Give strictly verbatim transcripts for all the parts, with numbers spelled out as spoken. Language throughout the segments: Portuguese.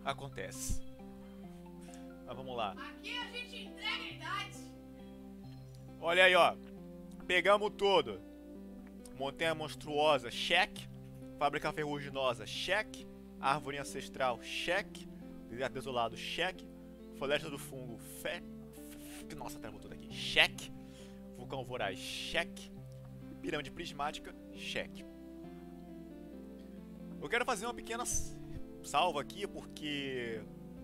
acontece. Mas vamos lá. Aqui a gente entrega a idade. Olha aí, ó. Pegamos tudo. Montanha monstruosa, cheque. Fábrica ferruginosa, cheque. Árvore ancestral, cheque. Deserto desolado, cheque. Floresta do fungo, fe... fe... Nossa, travou tudo aqui. Cheque. Vulcão voraz, cheque. Pirâmide prismática, cheque. Eu quero fazer uma pequena salva aqui porque...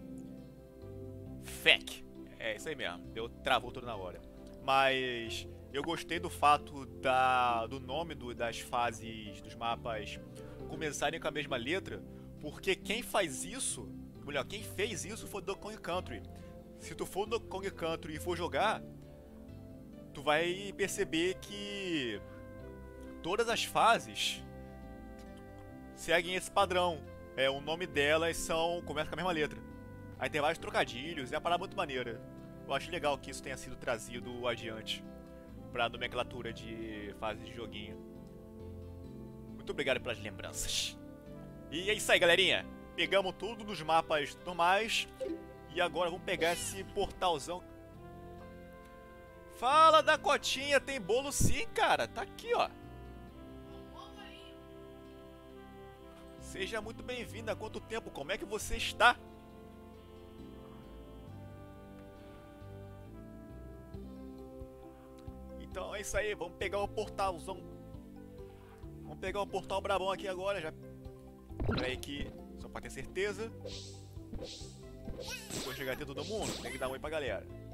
Fec. É isso aí mesmo. Deu, travou tudo na hora. Mas eu gostei do fato da, do nome do, das fases dos mapas começarem com a mesma letra, porque quem faz isso, melhor, quem fez isso foi Donkey Kong Country. Se tu for no Donkey Kong Country e for jogar, tu vai perceber que todas as fases seguem esse padrão. É, o nome delas são começa com a mesma letra. Aí tem vários trocadilhos, é uma parada muito maneira. Eu acho legal que isso tenha sido trazido adiante pra nomenclatura de fase de joguinho. Muito obrigado pelas lembranças. E é isso aí, galerinha. Pegamos tudo nos mapas normais. E agora vamos pegar esse portalzão. Fala da cotinha, tem bolo sim, cara. Tá aqui, ó. Seja muito bem-vindo. Há quanto tempo? Como é que você está? Então é isso aí, vamos pegar o portalzão. Vamos pegar o portal brabão aqui agora, já. Pera aí que, só pra ter certeza. Vou chegar até todo mundo, tem que dar um oi pra galera.